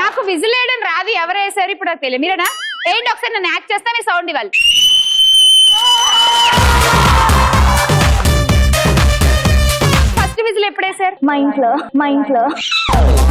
నాకు విజిల్ వేయడం రాదు, ఎవరు వేసారు ఇప్పుడు నాకు తెలియదు. మీరేనా? ఏంటి ఒకసారి నన్ను యాక్ట్ చేస్తా, మీ సౌండ్ ఇవ్వాలి. ఫస్ట్ విజిల్ ఎప్పుడు వేసారు? మా ఇంట్లో